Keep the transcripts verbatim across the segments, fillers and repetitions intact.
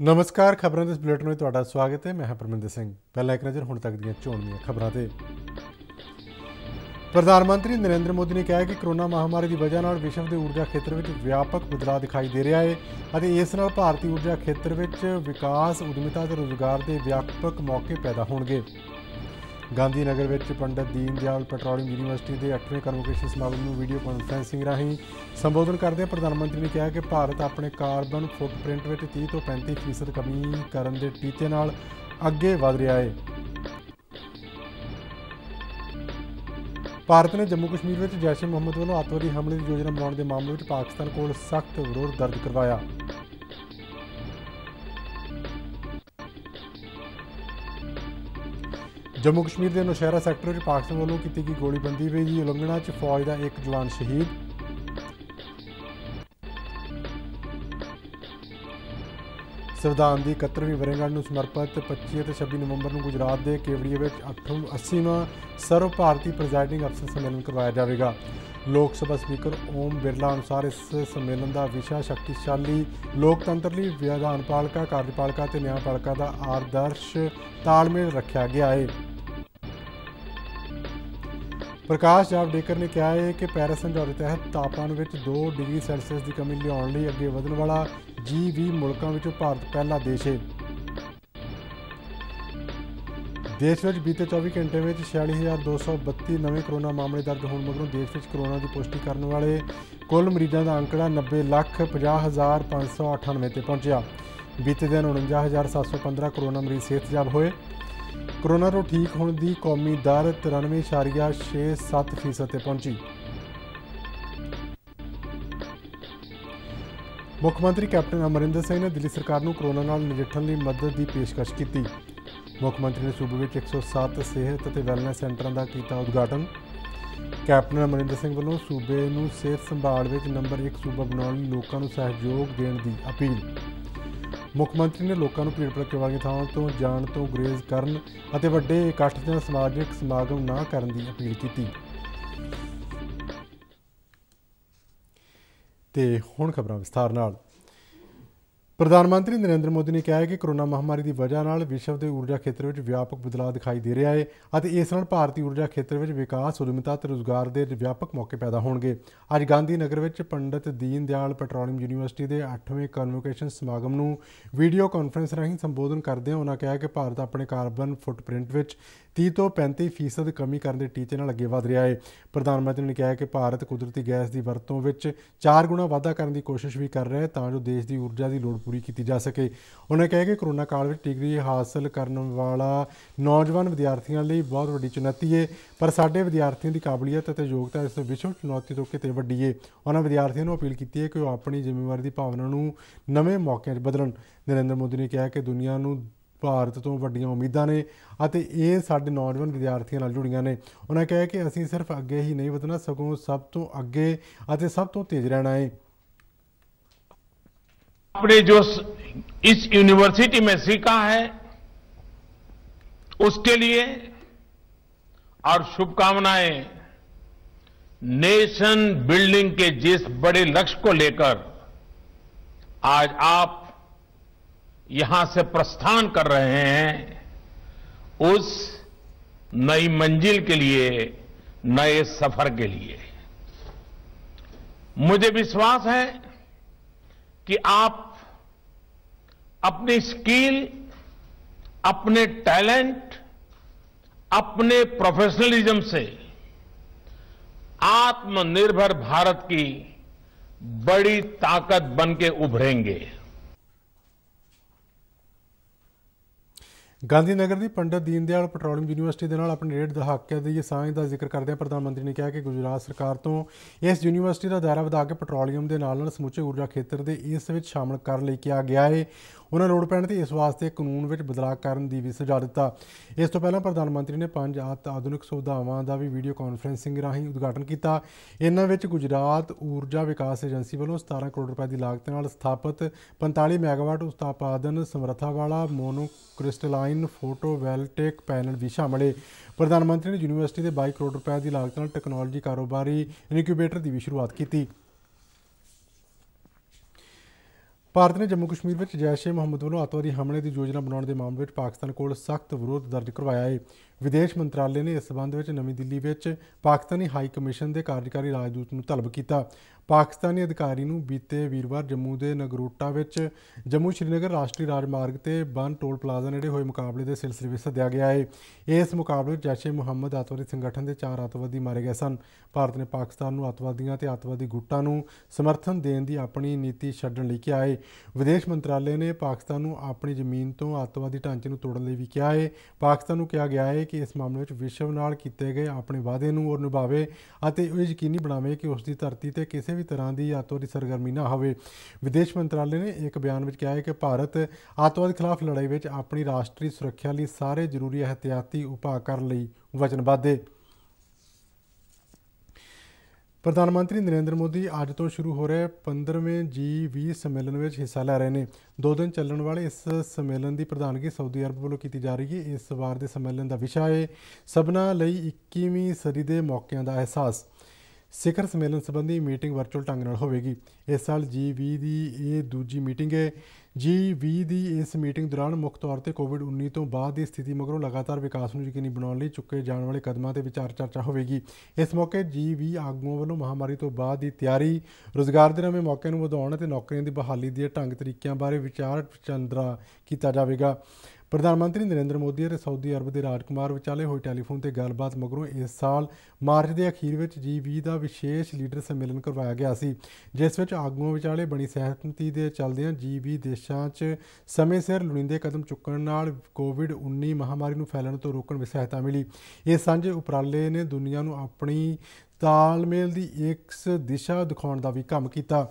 नमस्कार, खबरों के इस बुलेटिन में तुहाडा स्वागत है। मैं हाँ परमिंदर सिंह। पहला एक नज़र हुण तक दीआं चोणवीआं खबरां ते। प्रधानमंत्री नरेंद्र मोदी ने कहा है कि कोरोना महामारी की वजह नाल विश्व के ऊर्जा खेत्र में व्यापक बदलाव दिखाई दे रहा है और इस नाल भारतीय ऊर्जा खेत्र में विकास, उद्यमिता और रोजगार के व्यापक मौके पैदा होणगे। गांधी नगर में पंडित दीन दयाल पैट्रोलियम यूनीवर्सिटी के अठवें कन्वोकेशन समागम में वीडियो कॉन्फ्रेंसिंग राही संबोधन करते प्रधानमंत्री ने कहा कि भारत अपने कार्बन फुटप्रिंट में तीस तो पैंती फीसद कमी करने के टीचे नाल अगे वध रहा है। भारत ने जम्मू कश्मीर में जैश ए मुहम्मद वालों अतवादी हमले की योजना बनाने के मामले में पाकिस्तान को सख्त विरोध दर्ज करवाया। जम्मू कश्मीर के नौशहरा सैक्टर में पाकिस्तान वालों की गई गोलीबंदी की उलंघना च फौज का एक जवान शहीद। संविधान की इकहत्तरवीं वर्षगांठ को समर्पित पच्ची और छब्बी नवंबर को गुजरात के केवड़िया में अठों अस्सीवां सर्व भारतीय प्रिजाइडिंग अफसर सम्मेलन करवाया जाएगा। लोक सभा स्पीकर ओम बिरला अनुसार इस सम्मेलन का विषय शक्तिशाली लोकतंत्र लिए विधानपालिका, कार्यपालिका ते न्यायपालिका का आदर्श तालमेल रखा गया है। प्रकाश जावड़ेकर ने कहा है कि पेरिस समझौते तहत तापमान में दो डिग्री सैल्सीयस की कमी लियाने अगे वधन वाला जी भी मुल्कों में भारत पहला देश है। देश में बीते चौबीस घंटे में छियाली हज़ार दो सौ बत्ती नवे कोरोना मामले दर्ज होने मगरों देश में कोरोना की पुष्टि करने वाले कुल मरीजों का आंकड़ा नब्बे लख पचास हज़ार पाँच सौ अठानवे से पहुंचा। बीते दिन उनंजा हज़ार सत्त सौ पंद्रह कोरोना मरीज सेहतयाब हुए। कोरोना तो ठीक होने की कौमी दर तिरानवे इशारिया छे सत्त फीसद से पहुंची। मुख्यमंत्री कैप्टन अमरिंदर सिंह ने दिल्ली सरकार को कोरोना नाल नजिठण लई मदद की पेशकश की। मुख्यमंत्री ने सूबे में एक सौ सत्त सेहत और वैलनेस सेंटरों का किया उद्घाटन। कैप्टन अमरिंदर सिंह वालों सूबे में सेहत संभाल में नंबर एक सूबा बनाने लोगों को सहयोग देने की अपील। मुख्यमंत्री ने लोगों को भीड़ भड़के वाली थावां तो जाण तो गुरेज करन अते वड्डे इकट्ठ जां समाजिक समागम ना करन दी अपील की। ते हुण खबरां विस्तार नाल। प्रधानमंत्री नरेंद्र मोदी ने कहा है कि कोरोना महामारी की वजह नाल विश्व के ऊर्जा खेत्र में व्यापक बदलाव दिखाई दे रहा है और इस नाल भारतीय ऊर्जा खेत्र में विकास, उद्यमिता और रोजगार के व्यापक मौके पैदा होणगे। अज गांधी नगर में पंडित दीन दयाल पैट्रोलियम यूनीवर्सिटी के अठवें कन्वोकेशन समागम में वीडियो कॉन्फ्रेंस राही संबोधन करदे उन्होंने कहा कि भारत अपने कार्बन फुटप्रिंट में तीस तो पैंती फीसद कमी करने के टीचे नाल अगे वध रहा है। प्रधानमंत्री ने कहा कि भारत कुदरती गैस की वरतों में चार गुणा वाधा करने की कोशिश भी कर रहा है तां जो देश की ऊर्जा की लोड़ पूरी की जा सके। उन्होंने कहा कि कोरोना काल में डिग्री हासिल करने वाला नौजवान विद्यार्थियों लिए बहुत बड़ी चुनौती है, पर साडे विद्यार्थियों की काबलियत और योग्यता इस विश्व चुनौती तो किते वड्डी है। उन्होंने विद्यार्थियों को अपील की है कि वह अपनी जिम्मेवारी की भावना को नवे मौकों बदलन। नरेंद्र मोदी ने कहा कि दुनिया को भारत तो वड्डियां उम्मीदां ने अते ये साडे नौजवान विद्यार्थियों नाल जुड़ियां ने। उन्होंने कहा कि असीं सिर्फ अगे ही नहीं वधना सगों सब तो अगे अते सब तो तेज रहना है। आपने जो इस यूनिवर्सिटी में सीखा है उसके लिए और शुभकामनाएं। नेशन बिल्डिंग के जिस बड़े लक्ष्य को लेकर आज आप यहां से प्रस्थान कर रहे हैं, उस नई मंजिल के लिए, नए सफर के लिए मुझे विश्वास है कि आप अपनी स्किल, अपने टैलेंट, अपने प्रोफेशनलिज्म से आत्मनिर्भर भारत की बड़ी ताकत बन के उभरेंगे। गांधी नगर की पंडित दीन दयाल पैट्रोलियम यूनीवर्सिटी के नाल अपने डेढ़ दहाके की सांझ का जिक्र करदे प्रधानमंत्री ने कहा कि गुजरात सरकार तो इस यूनीवर्सिटी का दायरा वधा के पैट्रोलियम के नाल समूचे ऊर्जा खेत्र के इस विच शामिल कर लिए किया गया है। उन्होंने लोड़ पैण ते इस वास्ते कानून में बदलाव करने की भी सुझाव दिता। इस तो पहला प्रधानमंत्री ने पांच अत आधुनिक सुविधावां का भी वीडियो कॉन्फ्रेंसिंग राही उद्घाटन किया। इन्हां विच गुजरात ऊर्जा विकास एजेंसी वालों सतारह करोड़ रुपए की लागत नाल स्थापित पैंताली मैगावाट उत्पादन समर्था वाला monocrystalline photovoltaic panel भी शामिल है। प्रधानमंत्री ने यूनीवर्सिटी के बाईस करोड़ रुपए की लागत नाल टैक्नोलॉजी कारोबारी इनक्यूबेटर की भी शुरुआत की। ਭਾਰਤ ਨੇ ਜੰਮੂ ਕਸ਼ਮੀਰ ਵਿੱਚ ਜੈਸ਼ ਏ ਮੁਹੰਮਦ ਵੱਲੋਂ ਅੱਤਵਾਦੀ ਹਮਲੇ ਦੀ ਯੋਜਨਾ ਬਣਾਉਣ ਦੇ ਮਾਮਲੇ ਵਿੱਚ ਪਾਕਿਸਤਾਨ ਕੋਲ ਸਖਤ ਵਿਰੋਧ ਦਰਜ ਕਰਵਾਇਆ ਹੈ। ਵਿਦੇਸ਼ ਮੰਤਰਾਲੇ ਨੇ ਇਸ ਸਬੰਧ ਵਿੱਚ ਨਵੀਂ ਦਿੱਲੀ ਵਿੱਚ ਪਾਕਿਸਤਾਨੀ ਹਾਈ ਕਮਿਸ਼ਨ ਦੇ ਕਾਰਜਕਾਰੀ ਰਾਜਦੂਤ ਨੂੰ ਤਲਬ ਕੀਤਾ। ਪਾਕਿਸਤਾਨੀ ਅਧਿਕਾਰੀ ਨੂੰ ਬੀਤੇ ਵੀਰਵਾਰ ਜੰਮੂ ਦੇ ਨਗਰੋਟਾ ਵਿੱਚ ਜੰਮੂ ਸ਼੍ਰੀਨਗਰ ਰਾਸ਼ਟਰੀ ਰਾਜਮਾਰਗ ਤੇ ਬਨ ਟੋਲ ਪਲਾਜ਼ਾ ਨੇੜੇ ਹੋਏ ਮੁਕਾਬਲੇ ਦੇ ਸਿਲਸਿਲੇ ਵਿੱਚ ਸੱਦਿਆ ਗਿਆ ਹੈ। ਇਸ ਮੁਕਾਬਲੇ ਵਿੱਚ ਜੈਸ਼ ਏ ਮੁਹੰਮਦ ਅੱਤਵਾਦੀ ਸੰਗਠਨ ਦੇ ਚਾਰ ਅੱਤਵਾਦੀ ਮਾਰੇ ਗਏ ਸਨ। ਭਾਰਤ ਨੇ ਪਾਕਿਸਤਾਨ ਨੂੰ ਅੱਤਵਾਦੀਆਂ ਤੇ ਅੱਤਵਾਦੀ ਗੁੱਟਾਂ ਨੂੰ ਸਮਰਥਨ ਦੇਣ ਦੀ ਆਪਣੀ ਨੀਤੀ ਛੱਡਣ ਲਈ ਕਿਹਾ ਹੈ। ਵਿਦੇਸ਼ ਮੰਤਰਾਲੇ ਨੇ ਪਾਕਿਸਤਾਨ ਨੂੰ ਆਪਣੀ ਜ਼ਮੀਨ ਤੋਂ ਅੱਤਵਾਦੀ ਢਾਂਚੇ ਨੂੰ ਤੋੜਨ ਲਈ ਵੀ ਕਿਹਾ ਹੈ। ਪਾਕਿਸਤਾਨ ਨੂੰ ਕਿਹਾ ਗਿਆ ਹੈ ਕਿ ਇਸ ਮਾਮਲੇ ਵਿੱਚ ਵਿਸ਼ਵ ਨਾਲ ਕੀਤੇ ਗਏ ਆਪਣੇ ਵਾਅਦੇ ਨੂੰ ਹੋਰ ਨਿਭਾਵੇ ਅਤੇ ਇਹ ਯਕੀਨੀ ਬਣਾਵੇ ਕਿ ਉਸ ਦੀ ਧਰਤੀ ਤੇ ਕਿਸੇ ਵੀ ਤਰ੍ਹਾਂ ਦੀ ਅੱਤਵਾਦੀ ਸਰਗਰਮੀ ਨਾ ਹੋਵੇ। ਵਿਦੇਸ਼ ਮੰਤਰਾਲੇ ਨੇ ਇੱਕ ਬਿਆਨ ਵਿੱਚ ਕਿਹਾ ਹੈ ਕਿ ਭਾਰਤ ਅੱਤਵਾਦ ਖਿਲਾਫ ਲੜਾਈ ਵਿੱਚ ਆਪਣੀ ਰਾਸ਼ਟਰੀ ਸੁਰੱਖਿਆ ਲਈ ਸਾਰੇ ਜ਼ਰੂਰੀ ਅਹਤਿਆਤੀ ਉਪਾਅ ਕਰਨ ਲਈ ਵਚਨਬੱਧ ਹੈ। ਪ੍ਰਧਾਨ ਮੰਤਰੀ ਨਰਿੰਦਰ ਮੋਦੀ ਅੱਜ ਤੋਂ ਸ਼ੁਰੂ ਹੋ ਰਹੇ ਪੰਦਰਵੇਂ ਜੀ ਵੀਹ ਸੰਮੇਲਨ ਵਿੱਚ ਹਿੱਸਾ ਲੈ ਰਹੇ ਨੇ। ਦੋ ਦਿਨ ਚੱਲਣ ਵਾਲੇ ਇਸ ਸੰਮੇਲਨ ਦੀ ਪ੍ਰਧਾਨਗੀ ਸਾਊਦੀ ਅਰਬ ਵੱਲੋਂ ਕੀਤੀ ਜਾ ਰਹੀ ਹੈ। ਇਸ ਵਾਰ ਦੇ ਸੰਮੇਲਨ ਦਾ ਵਿਸ਼ਾ ਹੈ ਸਭਨਾਂ ਲਈ ਇੱਕੀਵੀਂ ਸਦੀ ਦੇ ਮੌਕਿਆਂ ਦਾ ਅਹਿਸਾਸ। ਸਿਖਰ ਸੰਮੇਲਨ ਸੰਬੰਧੀ ਮੀਟਿੰਗ ਵਰਚੁਅਲ ਢੰਗ ਨਾਲ ਹੋਵੇਗੀ। ਇਸ ਸਾਲ ਜੀ ਵੀਹ ਦੀ ਇਹ ਦੂਜੀ ਮੀਟਿੰਗ ਹੈ। ਜੀ ਵੀਹ ਦੀ ਇਸ ਮੀਟਿੰਗ ਦੌਰਾਨ ਮੁੱਖ ਤੌਰ ਤੇ ਕੋਵਿਡ ਉੱਨੀ ਤੋਂ ਬਾਅਦ ਦੀ ਸਥਿਤੀ ਮਗਰੋਂ ਲਗਾਤਾਰ ਵਿਕਾਸ ਨੂੰ ਯਕੀਨੀ ਬਣਾਉਣ ਲਈ ਚੁੱਕੇ ਜਾਣ ਵਾਲੇ ਕਦਮਾਂ ਤੇ ਵਿਚਾਰ ਚਰਚਾ ਹੋਵੇਗੀ। ਇਸ ਮੌਕੇ ਜੀ ਵੀਹ ਆਗੂਆਂ ਵੱਲੋਂ ਮਹਾਮਾਰੀ ਤੋਂ ਬਾਅਦ ਦੀ ਤਿਆਰੀ, ਰੁਜ਼ਗਾਰ ਦੇ ਨਵੇਂ ਮੌਕਿਆਂ ਨੂੰ ਵਧਾਉਣ ਅਤੇ ਨੌਕਰੀਆਂ ਦੀ ਬਹਾਲੀ ਦੇ ਢੰਗ ਤਰੀਕਿਆਂ ਬਾਰੇ ਵਿਚਾਰ ਵਟਾਂਦਰਾ ਕੀਤਾ ਜਾਵੇਗਾ। ਪ੍ਰਧਾਨ ਮੰਤਰੀ ਨਰਿੰਦਰ ਮੋਦੀ ਅਤੇ ਸਾਊਦੀ ਅਰਬ ਦੇ ਰਾਜਕੁਮਾਰ ਵਿਚਾਲੇ ਹੋਈ ਟੈਲੀਫੋਨ ਤੇ ਗੱਲਬਾਤ ਮਗਰੋਂ ਇਸ ਸਾਲ ਮਾਰਚ ਦੇ ਅਖੀਰ ਵਿੱਚ ਜੀ ਵੀਹ ਦਾ ਵਿਸ਼ੇਸ਼ ਲੀਡਰ ਸੰਮੇਲਨ ਕਰਵਾਇਆ ਗਿਆ ਸੀ, ਜਿਸ ਵਿੱਚ ਆਗੂਆਂ ਵਿਚਾਲੇ ਬਣੀ ਸਹਿਮਤੀ ਦੇ ਚੱਲਦਿਆਂ ਜੀ ਵੀਹ ਦੇਸ਼ਾਂ 'ਚ ਸਮੇਂ ਸਿਰ ਲੋੜੀਂਦੇ ਕਦਮ ਚੁੱਕਣ ਨਾਲ ਕੋਵਿਡ ਉੱਨੀ ਮਹਾਮਾਰੀ ਨੂੰ ਫੈਲਣ ਤੋਂ ਰੋਕਣ ਵਿੱਚ ਸਹਾਇਤਾ ਮਿਲੀ। ਇਸ ਸਾਂਝੇ ਉਪਰਾਲੇ ਨੇ ਦੁਨੀਆ ਨੂੰ ਆਪਣੀ ਤਾਲਮੇਲ ਦੀ ਇੱਕ ਦਿਸ਼ਾ ਦਿਖਾਉਣ ਦਾ ਵੀ ਕੰਮ ਕੀਤਾ।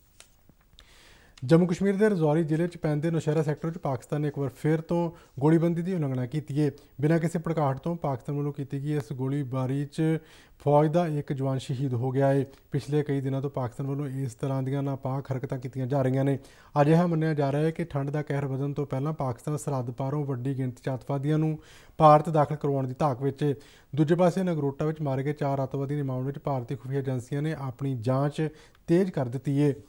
ਜੰਮੂ ਕਸ਼ਮੀਰ ਦੇ ਰਜੌਰੀ ਜ਼ਿਲ੍ਹੇ 'ਚ ਪੈਂਦੇ ਨੌਸ਼ਹਿਰਾ ਸੈਕਟਰ 'ਚ ਪਾਕਿਸਤਾਨ ਨੇ ਇੱਕ ਵਾਰ ਫਿਰ ਤੋਂ ਗੋਲੀਬੰਦੀ ਦੀ ਉਲੰਘਣਾ ਕੀਤੀ ਹੈ। ਬਿਨਾਂ ਕਿਸੇ ਭੜਕਾਹਟ ਤੋਂ ਪਾਕਿਸਤਾਨ ਵੱਲੋਂ ਕੀਤੀ ਗਈ ਇਸ ਗੋਲੀਬਾਰੀ 'ਚ ਫੌਜ ਦਾ ਇੱਕ ਜਵਾਨ ਸ਼ਹੀਦ ਹੋ ਗਿਆ ਹੈ। ਪਿਛਲੇ ਕਈ ਦਿਨਾਂ ਤੋਂ ਪਾਕਿਸਤਾਨ ਵੱਲੋਂ ਇਸ ਤਰ੍ਹਾਂ ਦੀਆਂ ਨਾਪਾਕ ਹਰਕਤਾਂ ਕੀਤੀਆਂ ਜਾ ਰਹੀਆਂ ਨੇ। ਅਜਿਹਾ ਮੰਨਿਆ ਜਾ ਰਿਹਾ ਹੈ ਕਿ ਠੰਡ ਦਾ ਕਹਿਰ ਵਧਣ ਤੋਂ ਪਹਿਲਾਂ ਪਾਕਿਸਤਾਨ ਸਰਹੱਦ ਪਾਰੋਂ ਵੱਡੀ ਗਿਣਤੀ 'ਚ ਅੱਤਵਾਦੀਆਂ ਨੂੰ ਭਾਰਤ ਦਾਖਲ ਕਰਵਾਉਣ ਦੀ ਧਾਕ ਵਿੱਚ ਹੈ। ਦੂਜੇ ਪਾਸੇ ਨਗਰੋਟਾ ਵਿੱਚ ਮਾਰੇ ਗਏ ਚਾਰ ਅੱਤਵਾਦੀ ਦੇ ਮਾਮਲੇ ਵਿੱਚ ਭਾਰਤੀ ਖੁਫੀਆ ਏਜੰਸੀਆਂ ਨੇ ਆਪਣੀ ਜਾਂਚ ਤੇਜ਼ ਕਰ ਦਿੱਤੀ ਹੈ।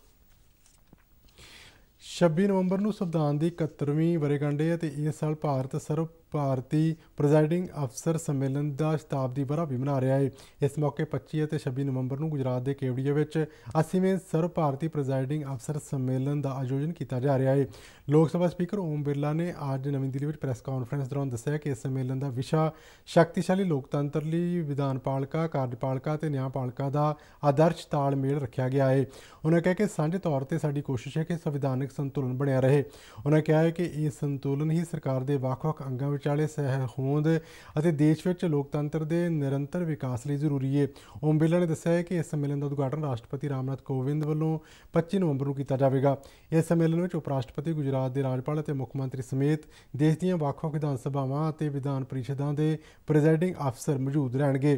ਛੱਬੀ ਨਵੰਬਰ ਨੂੰ ਸੰਵਿਧਾਨ ਦੀ ਇਕਹੱਤਰਵੀਂ ਵਰ੍ਹੇਗੰਢ ਹੈ ਅਤੇ ਇਸ ਸਾਲ ਭਾਰਤ ਸਰਵ ਭਾਰਤੀ ਪ੍ਰੈਜ਼ਾਈਡਿੰਗ ਅਫਸਰ ਸੰਮੇਲਨ ਦਾ ਸ਼ਤਾਬਦੀ ਵਰ੍ਹਾ ਵੀ ਮਨਾ ਰਿਹਾ ਹੈ। ਇਸ ਮੌਕੇ ਪੱਚੀ ਅਤੇ ਛੱਬੀ ਨਵੰਬਰ ਨੂੰ ਗੁਜਰਾਤ ਦੇ ਕੇਵੜੀਆ ਵਿੱਚ ਅੱਸੀਵੇਂ ਸਰਵ ਭਾਰਤੀ ਪ੍ਰੈਜ਼ਾਈਡਿੰਗ ਅਫਸਰ ਸੰਮੇਲਨ ਦਾ ਆਯੋਜਨ ਕੀਤਾ ਜਾ ਰਿਹਾ ਹੈ। ਲੋਕ ਸਭਾ ਸਪੀਕਰ ਓਮ ਬਿਰਲਾ ਨੇ ਅੱਜ ਨਵੀਂ ਦਿੱਲੀ ਵਿੱਚ ਪ੍ਰੈਸ ਕਾਨਫਰੰਸ ਦੌਰਾਨ ਦੱਸਿਆ ਕਿ ਇਸ ਸੰਮੇਲਨ ਦਾ ਵਿਸ਼ਾ ਸ਼ਕਤੀਸ਼ਾਲੀ ਲੋਕਤੰਤਰ ਲਈ ਵਿਧਾਨਪਾਲਿਕਾ, ਕਾਰਜਪਾਲਿਕਾ ਅਤੇ ਨਿਆਂਪਾਲਿਕਾ ਦਾ ਆਦਰਸ਼ ਤਾਲਮੇਲ ਰੱਖਿਆ ਗਿਆ ਹੈ। ਉਹਨਾਂ ਕਿਹਾ ਕਿ ਸਾਂਝੇ ਤੌਰ 'ਤੇ ਸਾਡੀ ਕੋਸ਼ਿਸ਼ ਹੈ ਕਿ ਸੰਵਿਧਾਨਕ ਸੰਤੁਲਨ ਬਣਿਆ ਰਹੇ। ਉਹਨਾਂ ਕਿਹਾ ਹੈ ਕਿ ਇਹ ਸੰਤੁਲਨ ਹੀ ਸਰਕਾਰ ਦੇ ਵੱਖ-ਵੱਖ ਅੰਗਾਂ ਵਿਚਾਲੇ ਸਹਿਹੋਂਦ ਅਤੇ ਦੇਸ਼ ਵਿੱਚ ਲੋਕਤੰਤਰ ਦੇ ਨਿਰੰਤਰ ਵਿਕਾਸ ਲਈ ਜ਼ਰੂਰੀ ਹੈ। ਓਮ ਬਿਰਲਾ ਨੇ ਦੱਸਿਆ ਹੈ ਕਿ ਇਸ ਸੰਮੇਲਨ ਦਾ ਉਦਘਾਟਨ ਰਾਸ਼ਟਰਪਤੀ ਰਾਮਨਾਥ ਕੋਵਿੰਦ ਵੱਲੋਂ ਪੱਚੀ ਨਵੰਬਰ ਨੂੰ ਕੀਤਾ ਜਾਵੇਗਾ। ਇਸ ਸੰਮੇਲਨ ਵਿੱਚ ਉਪ ਰਾਸ਼ਟਰਪਤੀ, ਗੁਜਰਾਤ ਦੇ ਰਾਜਪਾਲ ਅਤੇ ਮੁੱਖ ਮੰਤਰੀ ਸਮੇਤ ਦੇਸ਼ ਦੀਆਂ ਵੱਖ-ਵੱਖ ਵਿਧਾਨ ਸਭਾਵਾਂ ਅਤੇ ਵਿਧਾਨ ਪਰਿਸ਼ਦਾਂ ਦੇ ਪ੍ਰੈਜ਼ਾਈਡਿੰਗ ਅਫਸਰ ਮੌਜੂਦ ਰਹਿਣਗੇ।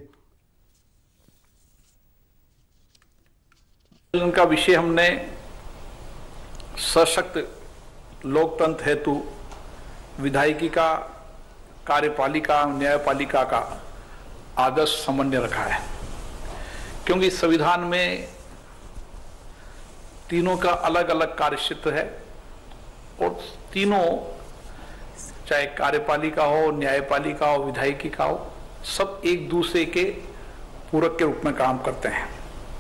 का विषय हमने सशक्त लोकतंत्र हेतु विधायिकी का, कार्यपालिका, न्यायपालिका का आदर्श समन्वय रखा है, क्योंकि संविधान में तीनों का अलग अलग कार्य क्षेत्र है और तीनों, चाहे कार्यपालिका हो, न्यायपालिका हो, विधायिकी का हो, सब एक दूसरे के पूरक के रूप में काम करते हैं।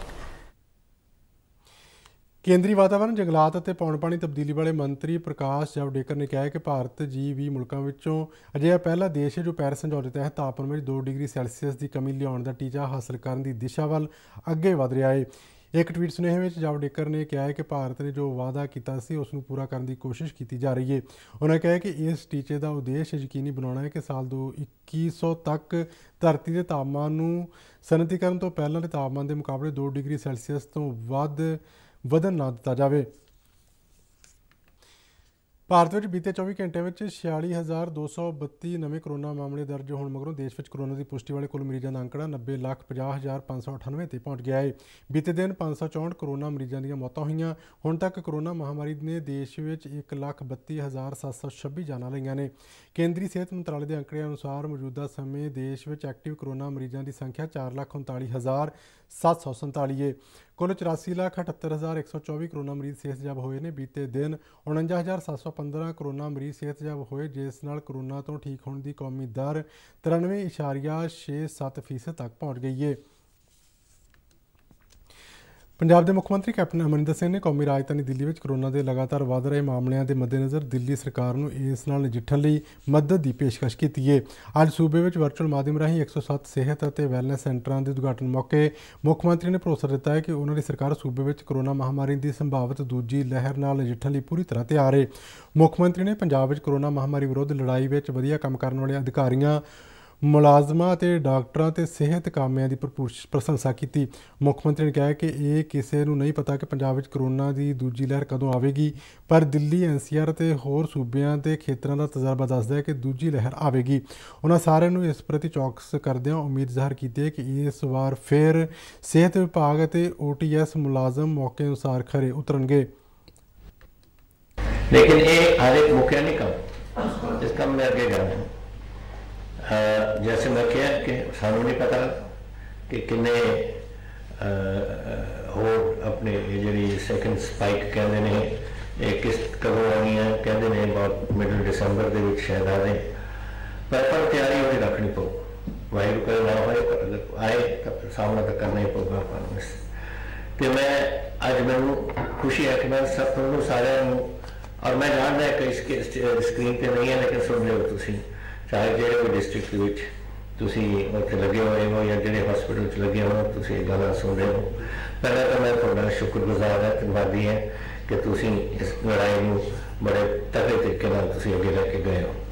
ਕੇਂਦਰੀ ਵਾਤਾਵਰਣ, ਜੰਗਲਾਤ ਅਤੇ ਪੌਣ ਪਾਣੀ ਤਬਦੀਲੀ ਵਾਲੇ ਮੰਤਰੀ ਪ੍ਰਕਾਸ਼ ਜਾਵੜੇਕਰ ਨੇ ਕਿਹਾ ਹੈ ਕਿ ਭਾਰਤ ਜੀ ਵੀਹ ਮੁਲਕਾਂ ਵਿੱਚੋਂ ਅਜਿਹਾ ਪਹਿਲਾ ਦੇਸ਼ ਹੈ ਜੋ ਪੈਰਿਸ ਸਮਝੌਤੇ ਤਹਿਤ ਤਾਪਮਾਨ ਵਿੱਚ ਦੋ ਡਿਗਰੀ ਸੈਲਸੀਅਸ ਦੀ ਕਮੀ ਲਿਆਉਣ ਦਾ ਟੀਚਾ ਹਾਸਲ ਕਰਨ ਦੀ ਦਿਸ਼ਾ ਵੱਲ ਅੱਗੇ ਵਧ ਰਿਹਾ ਹੈ। ਇੱਕ ਟਵੀਟ ਸੁਨੇਹੇ ਵਿੱਚ ਜਾਵੜੇਕਰ ਨੇ ਕਿਹਾ ਹੈ ਕਿ ਭਾਰਤ ਨੇ ਜੋ ਵਾਅਦਾ ਕੀਤਾ ਸੀ ਉਸ ਨੂੰ ਪੂਰਾ ਕਰਨ ਦੀ ਕੋਸ਼ਿਸ਼ ਕੀਤੀ ਜਾ ਰਹੀ ਹੈ। ਉਹਨਾਂ ਕਿਹਾ ਕਿ ਇਸ ਟੀਚੇ ਦਾ ਉਦੇਸ਼ ਯਕੀਨੀ ਬਣਾਉਣਾ ਹੈ ਕਿ ਸਾਲ ਦੋ ਇੱਕੀ ਸੌ ਤੱਕ ਧਰਤੀ ਦੇ ਤਾਪਮਾਨ ਨੂੰ ਸਨਅਤੀਕਰਨ ਤੋਂ ਪਹਿਲਾਂ ਦੇ ਤਾਪਮਾਨ ਦੇ ਮੁਕਾਬਲੇ ਦੋ ਡਿਗਰੀ ਸੈਲਸੀਅਸ ਤੋਂ ਵੱਧ ਵਧਣ ਨਾ ਦਿੱਤਾ ਜਾਵੇ। ਭਾਰਤ ਵਿੱਚ ਬੀਤੇ ਚੌਵੀ ਘੰਟਿਆਂ ਵਿੱਚ ਛਿਆਲੀ ਹਜ਼ਾਰ ਦੋ ਸੌ ਬੱਤੀ ਨਵੇਂ ਕਰੋਨਾ ਮਾਮਲੇ ਦਰਜ ਹੋਣ ਮਗਰੋਂ ਦੇਸ਼ ਵਿੱਚ ਕਰੋਨਾ ਦੀ ਪੁਸ਼ਟੀ ਵਾਲੇ ਕੁੱਲ ਮਰੀਜ਼ਾਂ ਦਾ ਅੰਕੜਾ ਨੱਬੇ ਲੱਖ ਪੰਜਾਹ ਹਜ਼ਾਰ ਪੰਜ ਸੌ ਅਠਾਨਵੇਂ 'ਤੇ ਪਹੁੰਚ ਗਿਆ ਹੈ। ਬੀਤੇ ਦਿਨ ਪੰਜ ਸੌ ਚੌਂਹਠ ਕਰੋਨਾ ਮਰੀਜ਼ਾਂ ਦੀਆਂ ਮੌਤਾਂ ਹੋਈਆਂ। ਹੁਣ ਤੱਕ ਕਰੋਨਾ ਮਹਾਮਾਰੀ ਨੇ ਦੇਸ਼ ਵਿੱਚ ਇੱਕ ਲੱਖ ਬੱਤੀ ਹਜ਼ਾਰ ਸੱਤ ਸੌ ਛੱਬੀ ਜਾਨਾਂ ਲਈਆਂ ਨੇ। ਕੇਂਦਰੀ ਸਿਹਤ ਮੰਤਰਾਲੇ ਦੇ ਅੰਕੜਿਆਂ ਅਨੁਸਾਰ ਮੌਜੂਦਾ ਸਮੇਂ ਦੇਸ਼ ਵਿੱਚ ਐਕਟਿਵ ਕਰੋਨਾ ਮਰੀਜ਼ਾਂ ਦੀ ਸੰਖਿਆ ਚਾਰ ਲੱਖ ਉਨਤਾਲੀ ਹਜ਼ਾਰ ਸੱਤ ਸੌ ਸੰਤਾਲੀ ਹੈ। कुल चौरासी लाख अठहत्तर हज़ार एक सौ चौबी कोरोना मरीज सेहतयाब होए ने। बीते दिन उनंजा हज़ार सात सौ पंद्रह कोरोना मरीज सेहतयाब होए, जिस नाल कोरोना तो ठीक होने की कौमी दर तिरानवे इशारिया छे सत्त फीसद तक पहुँच गई है। पंजाब के मुख्यमंत्री कैप्टन अमरिंदर सिंह ने कौमी राजधानी दिल्ली में कोरोना के लगातार वध रहे मामलों के मद्देनज़र दिल्ली सरकार को इस नाल नजिठण लई मदद की पेशकश की है। अज सूबे में वर्चुअल माध्यम राही एक सौ सत्त सेहत और वैलनेस सेंटरों के उद्घाटन मौके मुख्यमंत्री ने भरोसा दिता है कि उन्होंने सरकार सूबे में कोरोना महामारी की संभावित दूजी लहर नाल नजिठण लई पूरी तरह तैयार है। मुख्यमंत्री ने पंजाब में कोरोना महामारी विरुद्ध लड़ाई में वधिया काम करने वाले अधिकारियों, मुलाजमां ते डॉक्टरां ते सेहत कामियां की भरपूर प्रशंसा की। मुख्यमंत्री ने कहा कि यह किसी को नहीं पता कि पंजाब में कोरोना की दूजी लहर कदों आएगी, पर दिल्ली एन सी आर ते होर सूबियां ते खेतरां दा तजर्बा दसदा है कि दूजी लहर आएगी। उन्होंने सारिਆਂ ਨੂੰ इस प्रति चौकस करदिआं उम्मीद ज़ाहिर की है कि इस बार फिर सेहत विभाग ते ओ टी एस मुलाजम मौके अनुसार खरे उतरनगे। लेकिन ये हर एक मुख्य नहीं कम इस कम में अगे जाना है। जैसे मैं कहा कि सानू नहीं पता कि किन्ने होर अपने जी सैकेंड स्पाइक कहते हैं ये किस कदों आनी है, कहते हैं बहुत मिडल दिसंबर के शायद आ जाए, पर पर तैयारी होनी रखनी पो। वाहिगुरू करे ना होए, पर अगर आए तो सामना तो करना ही पऊगा अपन। तो मैं अज मैनू खुशी है कि मैं सब तुहानू सारिਆਂ ਨੂੰ, और मैं जानता है कि इसके स्क्रीन पर नहीं है लेकिन सुन लो तुसीं, चाहे जो भी डिस्ट्रिक्ट उत्थे लगे हुए हो या जो हॉस्पिटल च लगे हो, तुम ये गल्लां सुन रहे हो। पहले तो मैं थोड़ा शुक्रगुजार है, धन्यवादी है कि तुम इस लड़ाई में बड़े तगड़े तरीके अगे लैके गए हो।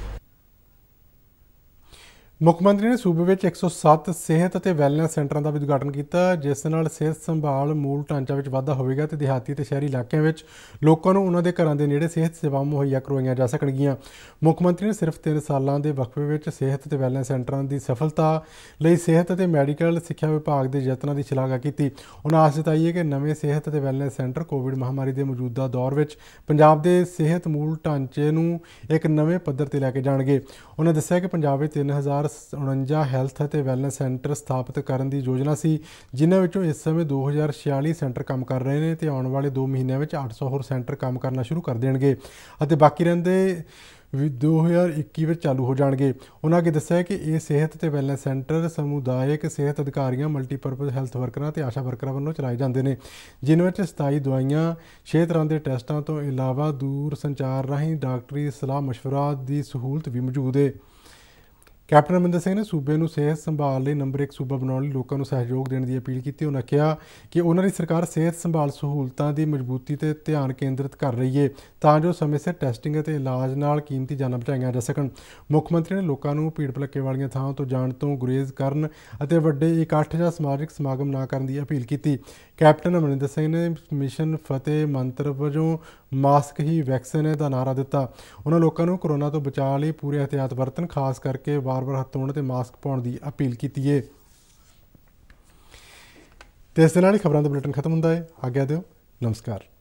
मुख्यमंत्री ने सूबे में एक सौ सत्त सेहत और वैलनेस सेंटरों का भी उद्घाटन किया, जिस नाल सेहत संभाल मूल ढांचा में वाधा होगा तो देहाती और शहरी इलाकों में लोगों को उन्होंने घरों के नेड़े सेहत सेवाएं मुहैया करवाई जा सकणगियां। मुख्यमंत्री ने सिर्फ तीन सालों के वक्फे में सेहत और वैलनेस सेंटरों की सफलता लई सेहत और मैडिकल सिक्ख्या विभाग के यत्नों की शलाघा की। उन्होंने आस जताई है कि नवे सेहत और वैलनेस सेंटर कोविड महामारी के मौजूदा दौर में पंजाब के सेहत मूल ढांचे नूं एक नवे पद्धर ते लैके जाणगे। उन्होंने दस्सिया कि पंजाब में तीन हज़ार उनंजा हैल्थ और वैलनेस सेंटर स्थापित करने की योजना सी, जिन्हां विचों इस समय दो हज़ार छियाली सेंटर काम कर रहे हैं तो आने वाले दो महीनों में अठ सौ होर सेंटर काम करना शुरू कर देंगे और बाकी रहिंदे दो हज़ार इक्की में चालू हो जाएंगे। उन्होंने अगे दस्सिया कि ये सेहत और वैलनेस सेंटर समुदायक सेहत अधिकारियों, मल्टीपर्पज़ हैल्थ वर्करां ते आशा वर्करां वालों चलाए जाते हैं, जिन्हां सताई दवाइयां, छे तरह के टेस्टां तो इलावा दूर संचार राही डॉक्टरी सलाह मशवरा की सहूलत भी मौजूद है। कैप्टन अमरिंदर सिंह ने सूबे में सेहत संभाल लिए नंबर एक सूबा बनाने लोगों को सहयोग देने की अपील की। उन्होंने कहा कि उन्होंने सरकार सेहत संभाल सहूलतों की मजबूती पर ध्यान केंद्रित कर रही है तां जो समय सिर टैसटिंग और इलाज नाल कीमती जानां बचाईआं जा सकन। मुख्यमंत्री ने लोगों को भीड़ भड़के वाली थां तो जाण तो गुरेज करन अते वड्डे इकट्ठ जां समाजिक समागम ना करन की अपील की। कैप्टन अमरिंदर सिंह ने मिशन फतेह मंत्र वजों मास्क ही वैक्सीन है का नारा दिता। उन्होंने लोगों को कोरोना तो बचाव लिए पूरे एहतियात बरतन, खास करके बार बार हथ धोने ते मास्क पाउण की अपील की है। तो इस दे नाल ही खबरों का बुलेटिन खत्म होंदा है। आग्या दिओ, नमस्कार।